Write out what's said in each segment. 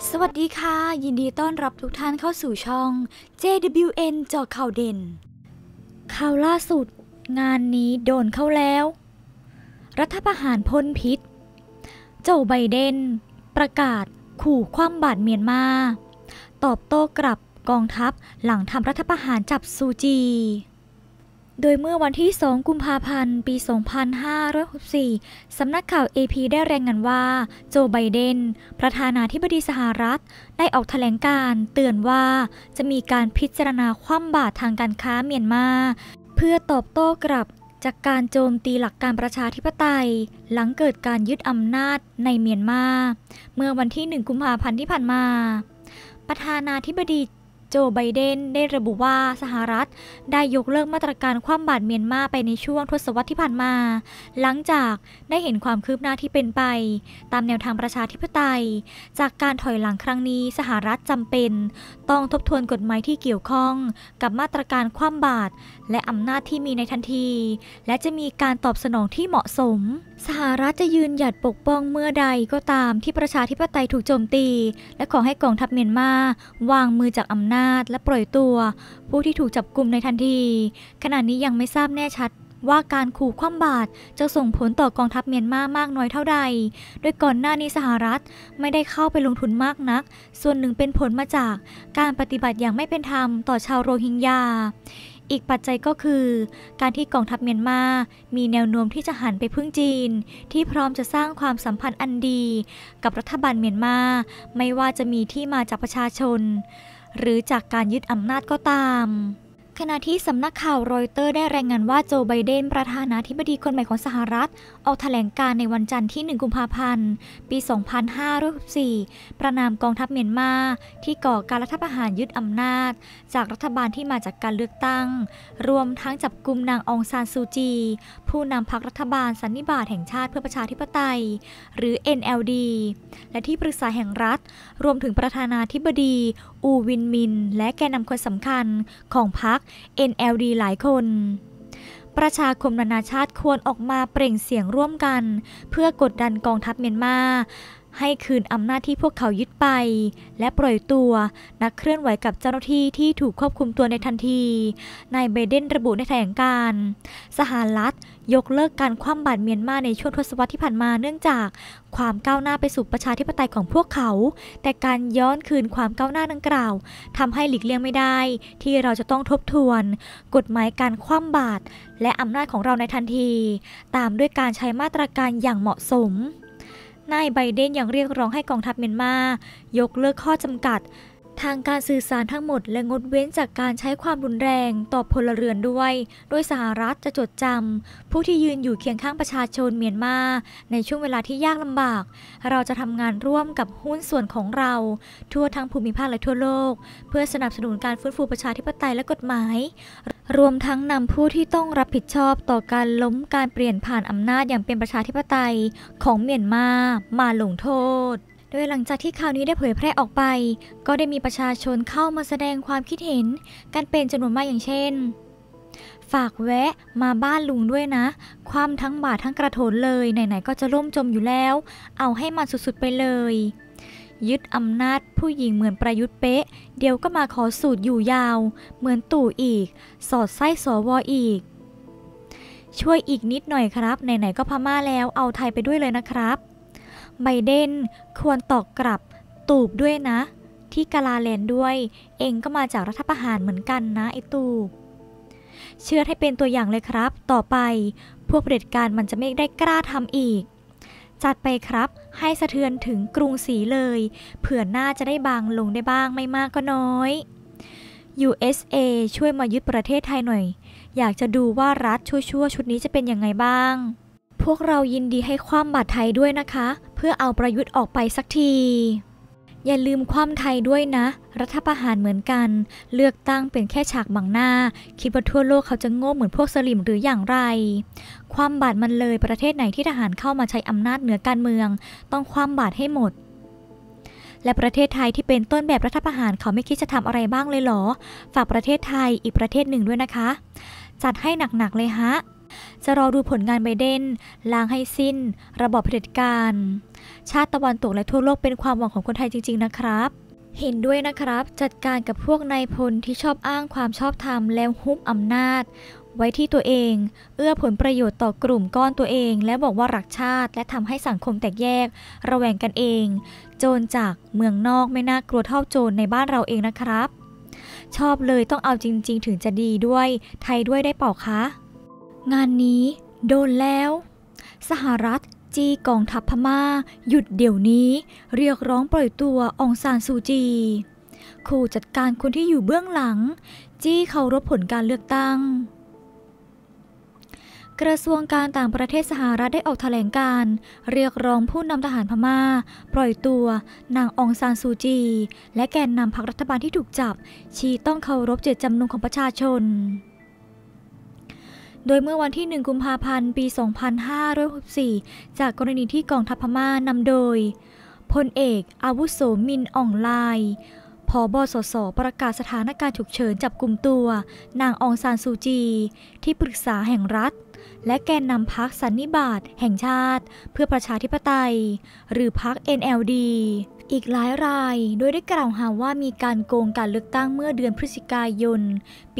สวัสดีค่ะยินดีต้อนรับทุกท่านเข้าสู่ช่อง JWN เจาะข่าวเด่นข่าวล่าสุดงานนี้โดนเข้าแล้วรัฐประหารพ่นพิษโจไบเดนประกาศขู่คว่ำบาตรเมียนมาตอบโต้กลับกองทัพหลังทำรัฐประหารจับซูจีโดยเมื่อวันที่2กุมภาพันธ์ปี 2564 สำนักข่าว AP ได้รายงานว่าโจไบเดนประธานาธิบดีสหรัฐได้ออกแถลงการณ์เตือนว่าจะมีการพิจารณาคว่ำบาตรทางการค้าเมียนมาเพื่อตอบโต้กลับจากการโจมตีหลักการประชาธิปไตยหลังเกิดการยึดอำนาจในเมียนมาเมื่อวันที่1กุมภาพันธ์ที่ผ่านมาประธานาธิบดีโจไบเดนได้ระบุว่าสหรัฐได้ยกเลิกมาตรการคว่ำบาตรเมียนมาไปในช่วงทศวรรษที่ผ่านมาหลังจากได้เห็นความคืบหน้าที่เป็นไปตามแนวทางประชาธิปไตยจากการถอยหลังครั้งนี้สหรัฐจำเป็นต้องทบทวนกฎหมายที่เกี่ยวข้องกับมาตรการคว่ำบาตรและอำนาจที่มีในทันทีและจะมีการตอบสนองที่เหมาะสมสหรัฐจะยืนหยัดปกป้องเมื่อใดก็ตามที่ประชาธิปไตยถูกโจมตีและขอให้กองทัพเมียนมาวางมือจากอำนาจและปล่อยตัวผู้ที่ถูกจับกุมในทันทีขณะนี้ยังไม่ทราบแน่ชัดว่าการขู่คว่ำบาตรจะส่งผลต่อกองทัพเมียนมามากน้อยเท่าใดโดยก่อนหน้านี้สหรัฐไม่ได้เข้าไปลงทุนมากนักส่วนหนึ่งเป็นผลมาจากการปฏิบัติอย่างไม่เป็นธรรมต่อชาวโรฮิงญาอีกปัจจัยก็คือการที่กองทัพเมียนมามีแนวโน้มที่จะหันไปพึ่งจีนที่พร้อมจะสร้างความสัมพันธ์อันดีกับรัฐบาลเมียนมาไม่ว่าจะมีที่มาจากประชาชนหรือจากการยึดอำนาจก็ตามขณะที่สำนักข่าวรอยเตอร์ได้รายงานว่าโจไบเดนประธานาธิบดีคนใหม่ของสหรัฐออกแถลงการณ์ในวันจันทร์ที่1กุมภาพันธ์ปี 2564 ประณามกองทัพเมียนมาที่ก่อการรัฐประหารยึดอำนาจจากรัฐบาลที่มาจากการเลือกตั้งรวมทั้งจับกุมนางองซานซูจีผู้นำพรรครัฐบาลสันนิบาตแห่งชาติเพื่อประชาธิปไตยหรือ NLD และที่ปรึกษาแห่งรัฐรวมถึงประธานาธิบดีอูวินมินและแกนนำคนสำคัญของพรรคNLD หลายคนประชาคมนานาชาติควรออกมาเปล่งเสียงร่วมกันเพื่อกดดันกองทัพเมียนมาให้คืนอำนาจที่พวกเขายึดไปและปล่อยตัวนักเคลื่อนไหวกับเจ้าหน้าที่ที่ถูกควบคุมตัวในทันทีนายไบเดนระบุในแถลงการณ์สหรัฐยกเลิกการคว่ำบาตรเมียนมาในช่วงทศวรรษที่ผ่านมาเนื่องจากความก้าวหน้าไปสู่ประชาธิปไตยของพวกเขาแต่การย้อนคืนความก้าวหน้าดังกล่าวทำให้หลีกเลี่ยงไม่ได้ที่เราจะต้องทบทวนกฎหมายการคว่ำบาตรและอำนาจของเราในทันทีตามด้วยการใช้มาตรการอย่างเหมาะสมนายไบเดนยังเรียกร้องให้กองทัพเมียนมายกเลิกข้อจำกัดทางการสื่อสารทั้งหมดและงดเว้นจากการใช้ความรุนแรงต่อพลเรือนด้วยโดยสหรัฐจะจดจำผู้ที่ยืนอยู่เคียงข้างประชาชนเมียนมาในช่วงเวลาที่ยากลำบากเราจะทำงานร่วมกับหุ้นส่วนของเราทั่วทั้งภูมิภาคและทั่วโลกเพื่อสนับสนุนการฟื้นฟูประชาธิปไตยและกฎหมายรวมทั้งนำผู้ที่ต้องรับผิดชอบต่อการล้มการเปลี่ยนผ่านอำนาจอย่างเป็นประชาธิปไตยของเมียนมาลงโทษโดยหลังจากที่ข่าวนี้ได้เผยแพร่ออกไปก็ได้มีประชาชนเข้ามาแสดงความคิดเห็นกันเป็นจำนวนมากอย่างเช่นฝากแวะมาบ้านลุงด้วยนะคว่ำทั้งบาตรทั้งกระโถนเลยไหนๆก็จะล่มจมอยู่แล้วเอาให้มันสุดๆไปเลยยึดอำนาจผู้หญิงเหมือนประยุทธ์เป๊ะเดี๋ยวก็มาขอสูตรอยู่ยาวเหมือนตู่อีกสอดไส้สวอีกช่วยอีกนิดหน่อยครับไหนๆก็พม่าแล้วเอาไทยไปด้วยเลยนะครับไบเดนควรตอบกลับตูบด้วยนะที่กาลาแลนด์ด้วยเองก็มาจากรัฐประหารเหมือนกันนะไอ้ตูบเชื่อให้เป็นตัวอย่างเลยครับต่อไปพวกเผด็จการมันจะไม่ได้กล้าทำอีกจัดไปครับให้สะเทือนถึงกรุงศรีเลยเผื่อหน้าจะได้บางลงได้บ้างไม่มากก็น้อย USA ช่วยมายึดประเทศไทยหน่อยอยากจะดูว่ารัฐชั่วชุดนี้จะเป็นยังไงบ้างพวกเรายินดีให้คว่ำบาตรไทยด้วยนะคะเพื่อเอาประยุทธ์ออกไปสักทีอย่าลืมคว่ำไทยด้วยนะรัฐประหารเหมือนกันเลือกตั้งเป็นแค่ฉากบังหน้าคิดว่าทั่วโลกเขาจะโง่เหมือนพวกสลิมหรืออย่างไรคว่ำบาตรมันเลยประเทศไหนที่ทหารเข้ามาใช้อำนาจเหนือการเมืองต้องคว่ำบาตรให้หมดและประเทศไทยที่เป็นต้นแบบรัฐประหารเขาไม่คิดจะทำอะไรบ้างเลยเหรอฝากประเทศไทยอีกประเทศหนึ่งด้วยนะคะจัดให้หนักๆเลยฮะจะรอดูผลงานไบเดนล้างให้สิ้นระบอบเผด็จการชาติตะวันตกและทั่วโลกเป็นความหวังของคนไทยจริงๆนะครับเห็นด้วยนะครับจัดการกับพวกนายพลที่ชอบอ้างความชอบธรรมแล้วฮุบอำนาจไว้ที่ตัวเองเอื้อผลประโยชน์ต่อกลุ่มก้อนตัวเองและบอกว่ารักชาติและทำให้สังคมแตกแยกระแวงกันเองโจรจากเมืองนอกไม่น่ากลัวเท่าโจรในบ้านเราเองนะครับชอบเลยต้องเอาจริงๆถึงจะดีด้วยไทยด้วยได้เปล่าคะงานนี้โดนแล้วสหรัฐจี้กองทัพพม่าหยุดเดี๋ยวนี้เรียกร้องปล่อยตัวองซานซูจีขู่จัดการคนที่อยู่เบื้องหลังจี้เคารพผลการเลือกตั้งกระทรวงการต่างประเทศสหรัฐได้ออกแถลงการณ์เรียกร้องผู้นำทหารพม่าปล่อยตัวนางองซานซูจีและแกนนำพรรครัฐบาลที่ถูกจับชี้ต้องเคารพเจตจำนงของประชาชนโดยเมื่อวันที่1 กุมภาพันธ์ ปี 2564 จากกรณีที่กองทัพพม่านำโดยพลเอกอาวุโสมินอ่องลายผบ.สส.ประกาศสถานการณ์ฉุกเฉินจับกุมตัวนางองซานซูจีที่ปรึกษาแห่งรัฐและแกนนำพรรคสันนิบาตแห่งชาติเพื่อประชาธิปไตยหรือพรรค NLD อีกหลายรายโดยได้กล่าวหาว่ามีการโกงการเลือกตั้งเมื่อเดือนพฤศจิกายนปี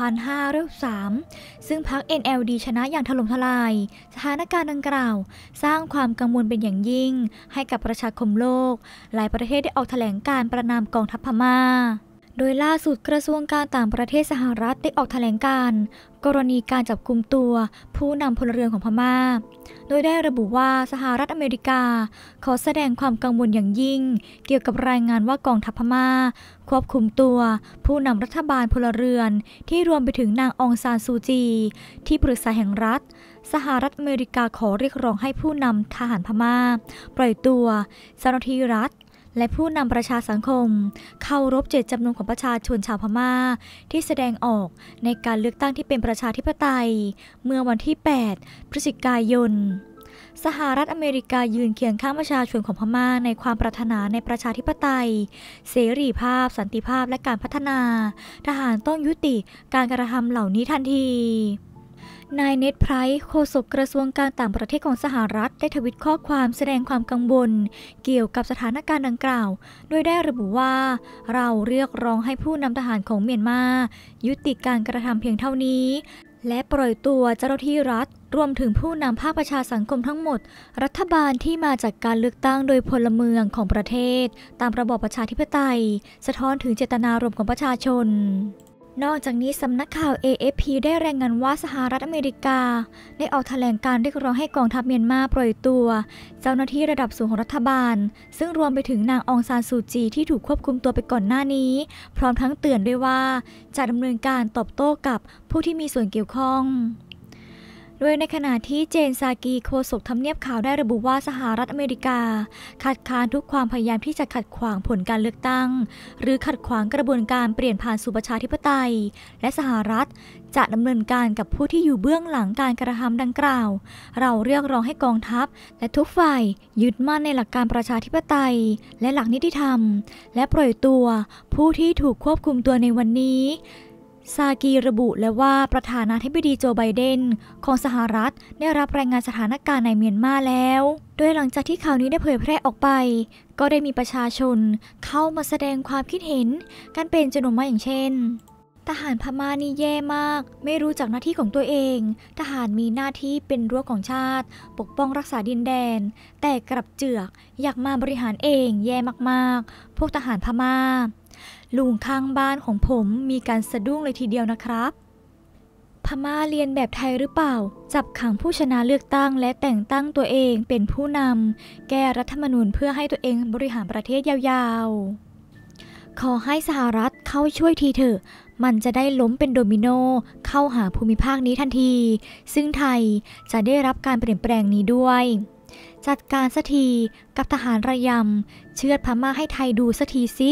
2503 ซึ่งพรรค NLD ชนะอย่างถล่มทลายสถานการณ์ดังกล่าวสร้างความกังวลเป็นอย่างยิ่งให้กับประชาคมโลกหลายประเทศได้ออกแถลงการณ์ประณามกองทัพพม่าโดยล่าสุดกระทรวงการต่างประเทศสหรัฐได้ออกแถลงการณ์กรณีการจับกุมตัวผู้นำพลเรือนของพม่าโดยได้ระบุว่าสหรัฐอเมริกาขอแสดงความกังวลอย่างยิ่งเกี่ยวกับรายงานว่ากองทัพพม่าควบคุมตัวผู้นำรัฐบาลพลเรือนที่รวมไปถึงนางองซานซูจีที่ปรึกษาแห่งรัฐสหรัฐอเมริกาขอเรียกร้องให้ผู้นำทหารพม่าปล่อยตัวเจ้าหน้าที่รัฐและผู้นำประชาสังคมเคารพเจตจำนงของประชาชนชาวพม่าที่แสดงออกในการเลือกตั้งที่เป็นประชาธิปไตยเมื่อวันที่ 8 พฤศจิกายนสหรัฐอเมริกายืนเคียงข้างประชาชนของพม่าในความปรารถนาในประชาธิปไตยเสรีภาพสันติภาพและการพัฒนาทหารต้องยุติการกระทำเหล่านี้ทันทีนายเน็ตไพรส์โฆษกกระทรวงการต่างประเทศของสหรัฐได้ทวิตข้อความแสดงความกังวลเกี่ยวกับสถานการณ์ดังกล่าวโดยได้ระบุว่าเราเรียกร้องให้ผู้นำทหารของเมียนมายุติการกระทำเพียงเท่านี้และปล่อยตัวเจ้าหน้าที่รัฐรวมถึงผู้นำภาคประชาสังคมทั้งหมดรัฐบาลที่มาจากการเลือกตั้งโดยพลเมืองของประเทศตามระบอบประชาธิปไตยสะท้อนถึงเจตนารมณ์ของประชาชนนอกจากนี้สำนักข่าว AFP ได้รายงานว่าสหรัฐอเมริกาได้ออกแถลงการเรียกร้องให้กองทัพเมียนมาปล่อยตัวเจ้าหน้าที่ระดับสูงของรัฐบาลซึ่งรวมไปถึงนางองซานซูจีที่ถูกควบคุมตัวไปก่อนหน้านี้พร้อมทั้งเตือนด้วยว่าจะดำเนินการตอบโต้กับผู้ที่มีส่วนเกี่ยวข้องโดยในขณะที่เจนซากีโฆษกทำเนียบข่าวได้ระบุว่าสหรัฐอเมริกาคัดค้านทุกความพยายามที่จะขัดขวางผลการเลือกตั้งหรือขัดขวางกระบวนการเปลี่ยนผ่านสู่ประชาธิปไตยและสหรัฐจะดำเนินการกับผู้ที่อยู่เบื้องหลังการกระทำดังกล่าวเราเรียกร้องให้กองทัพและทุกฝ่ายยึดมั่นในหลักการประชาธิปไตยและหลักนิติธรรมและปล่อยตัวผู้ที่ถูกควบคุมตัวในวันนี้ซากีระบุและว่าประธานาธิบดีโจไบเดนของสหรัฐได้รับรายงานสถานการณ์ในเมียนมาแล้วโดยหลังจากที่ข่าวนี้ได้เผยแพร่ออกไปก็ได้มีประชาชนเข้ามาแสดงความคิดเห็นกันเป็นจำนวนมากอย่างเช่นทหารพม่านี่แย่มากไม่รู้จักหน้าที่ของตัวเองทหารมีหน้าที่เป็นรั้วของชาติปกป้องรักษาดินแดนแต่กลับเจือกอยากมาบริหารเองแย่มากๆพวกทหารพม่าลุงข้างบ้านของผมมีการสะดุ้งเลยทีเดียวนะครับพม่าเรียนแบบไทยหรือเปล่าจับขังผู้ชนะเลือกตั้งและแต่งตั้งตัวเองเป็นผู้นำแก้รัฐธรรมนูญเพื่อให้ตัวเองบริหารประเทศยาวๆขอให้สหรัฐเข้าช่วยทีเถอะมันจะได้ล้มเป็นโดมิโนเข้าหาภูมิภาคนี้ทันทีซึ่งไทยจะได้รับการเปลี่ยนแปลงนี้ด้วยจัดการสักทีกับทหารระยำเชือดพม่าให้ไทยดูสักทีสิ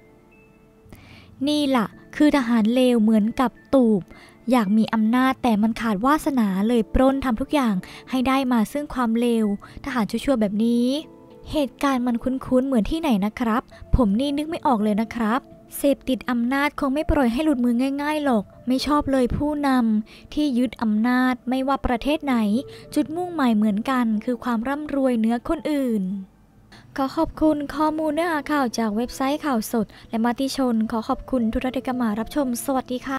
นี่ล่ะคือทหารเลวเหมือนกับตูบอยากมีอำนาจแต่มันขาดวาสนาเลยปล้นทำทุกอย่างให้ได้มาซึ่งความเลวทหารชั่วๆแบบนี้เหตุการณ์มันคุ้นๆเหมือนที่ไหนนะครับผมนี่นึกไม่ออกเลยนะครับเสพติดอำนาจคงไม่ปล่อยให้หลุดมือง่ายๆหรอกไม่ชอบเลยผู้นำที่ยึดอำนาจไม่ว่าประเทศไหนจุดมุ่งหมายเหมือนกันคือความร่ำรวยเหนือคนอื่นขอขอบคุณข้อมูลเนื้อหาข่าวจากเว็บไซต์ข่าวสดและมติชนขอขอบคุณทุกท่านที่เข้ามารับชมสวัสดีค่ะ